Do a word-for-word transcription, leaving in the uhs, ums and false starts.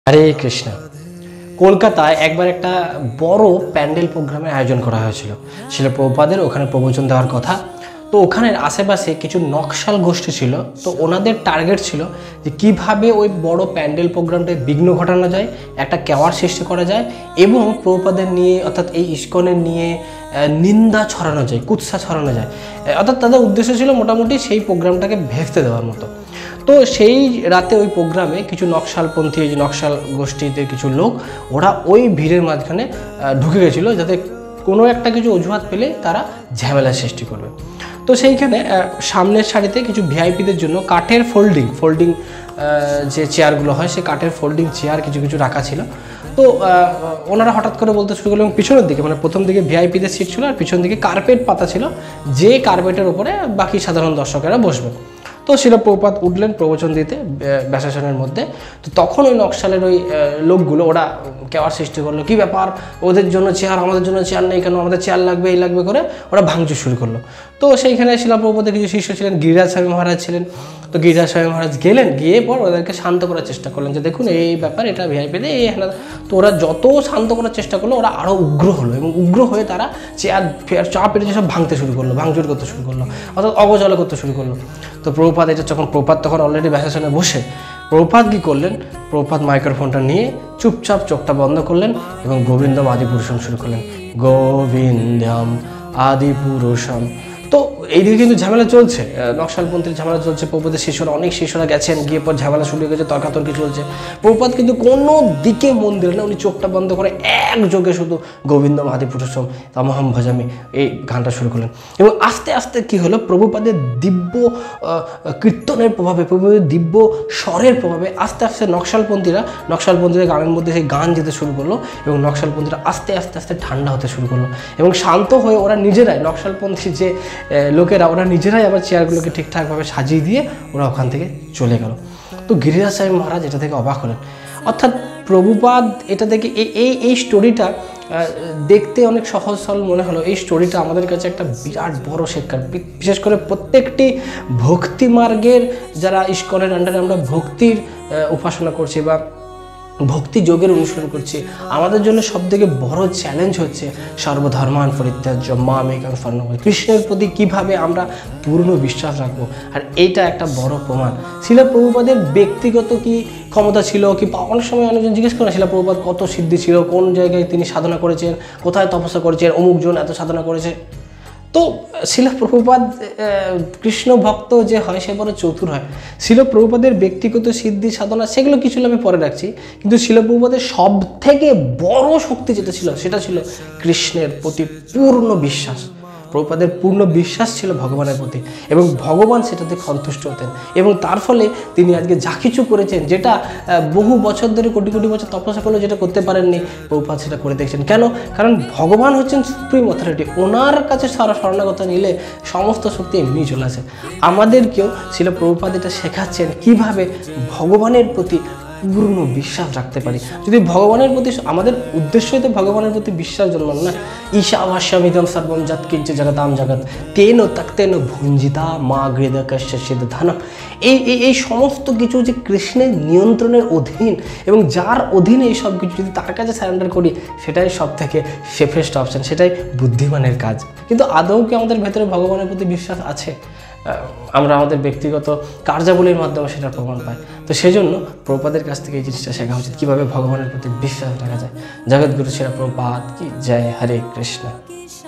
হরে কৃষ্ণ। কলকাতায় একবার একটা বড় প্যান্ডেল প্রোগ্রামের আয়োজন করা হয়েছিল। শিল প্রভুপাদের ওখানে প্রবচন দেওয়ার কথা। তো ওখানের আশেপাশে কিছু নকশাল গোষ্ঠী ছিল। তো ওনাদের টার্গেট ছিল যে কিভাবে ওই বড় প্যান্ডেল প্রোগ্রামটায় বিঘ্ন ঘটানো যায়, একটা কেওয়ার সৃষ্টি করা যায় এবং প্রভুপাদের নিয়ে অর্থাৎ এই ইস্কনের নিয়ে নিন্দা ছড়ানো যায়, কুৎসা ছড়ানো যায়। অর্থাৎ তাদের উদ্দেশ্য ছিল মোটামুটি সেই প্রোগ্রামটাকে ভেস্তে দেওয়ার মতো। তো সেই রাতে ওই প্রোগ্রামে কিছু নকশালপন্থী নকশাল গোষ্ঠীতে কিছু লোক ওরা ওই ভিড়ের মাঝখানে ঢুকে গেছিলো, যাতে কোনো একটা কিছু অজুহাত পেলে তারা ঝামেলা সৃষ্টি করবে। তো সেইখানে সামনের সারিতে কিছু ভিআইপিদের জন্য কাঠের ফোল্ডিং ফোল্ডিং যে চেয়ারগুলো হয়, সেই কাঠের ফোল্ডিং চেয়ার কিছু কিছু রাখা ছিল। তো ওনারা হঠাৎ করে বলতে শুরু করলো, এবং পিছনের দিকে মানে প্রথম দিকে ভিআইপিদের সিট ছিল আর পিছন দিকে কার্পেট পাতা ছিল, যে কার্পেটের উপরে বাকি সাধারণ দর্শকেরা বসবে। তো শিল প্রভুপাদ উঠলেন প্রবচন দিতে ব্যাসাসনের মধ্যে। তো তখন ওই নকশালের ওই লোকগুলো ওরা কেওয়ার সৃষ্টি করলো, কী ব্যাপার, ওদের জন্য চেয়ার, আমাদের জন্য চেয়ার নেই কেন, আমাদের চেয়ার লাগবে এই লাগবে করে ওরা ভাঙচুর শুরু করলো। তো সেইখানে শিল প্রভুপাদের কিছু শিষ্য ছিলেন, গিরিরাজ স্বামী মহারাজ ছিলেন। তো গিরিরাজ স্বামী মহারাজ গেলেন, গিয়ে পর ওদেরকে শান্ত করার চেষ্টা করলেন যে দেখুন এই ব্যাপার, এটা ভিআইপিতে এই হ্যাঁ। তো ওরা যত শান্ত করার চেষ্টা করলো ওরা আরও উগ্র হলো, এবং উগ্র হয়ে তারা চেয়ার চা পেটে সব ভাঙতে শুরু করলো, ভাঙচুর করতে শুরু করলো, অর্থাৎ অগচলা করতে শুরু করলো। তো প্রভুপাদ এটা যখন প্রভুপাদ তখন অলরেডি ব্যাসাসনে বসে, প্রভুপাদ কী করলেন, প্রভুপাদ মাইক্রোফোনটা নিয়ে চুপচাপ চোখটা বন্ধ করলেন এবং গোবিন্দম আদি পুরুষম শুরু করলেন, গোবিন্দম আদি পুরুষম। তো এইদিকে কিন্তু ঝামেলা চলছে, নকশালপন্থীর ঝামেলা চলছে। প্রভুপাদের শিষ্যরা অনেক শিষ্যরা গেছেন, গিয়ে পর ঝামেলা শুরু হয়ে গেছে, তর্কাতর্কি চলছে। প্রভুপাদ কিন্তু কোনো দিকে মন দিলেন না, উনি চোখটা বন্ধ করে একযোগে শুধু গোবিন্দম আদি পুরুষম তামহম ভজামি এই গানটা শুরু করলেন। এবং আস্তে আস্তে কি হলো, প্রভুপাদের দিব্য কীর্তনের প্রভাবে, প্রভুপাদের দিব্য স্বরের প্রভাবে আস্তে আস্তে নকশালপন্থীরা নকশালপন্থীরা গানের মধ্যে সেই গান যেতে শুরু করলো, এবং নকশালপন্থীরা আস্তে আস্তে আস্তে ঠান্ডা হতে শুরু করলো এবং শান্ত হয়ে ওরা নিজেরাই, নকশালপন্থী যে লোকেরা ওরা নিজেরাই আবার চেয়ারগুলোকে ঠিকঠাকভাবে সাজিয়ে দিয়ে ওরা ওখান থেকে চলে গেল। তো গিরিরাজ স্বামী মহারাজ এটা থেকে অবাক হলেন। অর্থাৎ প্রভুপাদ এটা থেকে এই এই স্টোরিটা দেখতে অনেক সহজ সরল মনে হলো, এই স্টোরিটা আমাদের কাছে একটা বিরাট বড় শিক্ষা। বিশেষ করে প্রত্যেকটি ভক্তি মার্গের যারা ইস্কনের আন্ডারে আমরা ভক্তির উপাসনা করছি বা ভক্তি যোগের অনুসরণ করছি, আমাদের জন্য সবথেকে বড় চ্যালেঞ্জ হচ্ছে সর্বধর্মান পরিত্যাজ্য মামেকং শরণং। কৃষ্ণের প্রতি কিভাবে আমরা পূর্ণ বিশ্বাস রাখবো, আর এইটা একটা বড় প্রমাণ। শিল প্রভুপাদের ব্যক্তিগত কি ক্ষমতা ছিল কি, অনেক সময় অনেকজন জিজ্ঞেস করেন শিল প্রভুপাদ কত সিদ্ধি ছিল, কোন জায়গায় তিনি সাধনা করেছেন, কোথায় তপস্যা করেছেন, অমুকজন এত সাধনা করেছে। তো শিল প্রভুপাদ কৃষ্ণ ভক্ত যে হয় সে বড় চতুর হয়। শিল প্রভুপাদের ব্যক্তিগত সিদ্ধি সাধনা সেগুলো কিছু আমি পরে রাখছি, কিন্তু শিল প্রভুপাদের সব থেকে বড় শক্তি যেটা ছিল সেটা ছিল কৃষ্ণের প্রতি পূর্ণ বিশ্বাস। প্রভুপাদের পূর্ণ বিশ্বাস ছিল ভগবানের প্রতি, এবং ভগবান সেটাতে সন্তুষ্ট হতেন, এবং তার ফলে তিনি আজকে যা কিছু করেছেন, যেটা বহু বছর ধরে কোটি কোটি বছর তপস্যা করলেও যেটা করতে পারেননি, প্রভুপাদ সেটা করে দেখছেন। কেন? কারণ ভগবান হচ্ছেন সুপ্রিম অথরিটি, ওনার কাছে সারা শরণাগত নিলে সমস্ত শক্তি এমনি চলে আসে। আমাদেরকেও ছিল প্রভুপাদ এটা শেখাচ্ছেন কিভাবে ভগবানের প্রতি পূর্ণ বিশ্বাস রাখতে পারি। যদি ভগবানের প্রতি, আমাদের উদ্দেশ্যই তো ভগবানের প্রতি বিশ্বাস জন্মানো না। ঈশাবাস্যমিদং সর্বম যৎকিঞ্চ জগতাম জগৎ তেন তক্তেন ভুঞ্জিতা মা গৃহকস্য সিদ্ধানম। এই এই সমস্ত কিছু যে কৃষ্ণের নিয়ন্ত্রণের অধীন, এবং যার অধীনে এই সব কিছু যদি তার কাছে সারেন্ডার করি, সেটাই সব থেকে সেফেস্ট অপশান, সেটাই বুদ্ধিমানের কাজ। কিন্তু আদৌ কি আমাদের ভেতরে ভগবানের প্রতি বিশ্বাস আছে? আমরা আমাদের ব্যক্তিগত কার্যাবলীর মাধ্যমে সেটার প্রমাণ পাই। তো সেজন্য প্রভুপাদের কাছ থেকে এই জিনিসটা শেখা উচিত, কীভাবে ভগবানের প্রতি বিশ্বাস রাখা যায়। জগৎগুরু শ্রীল প্রভুপাদ কি জয়। হরে কৃষ্ণ।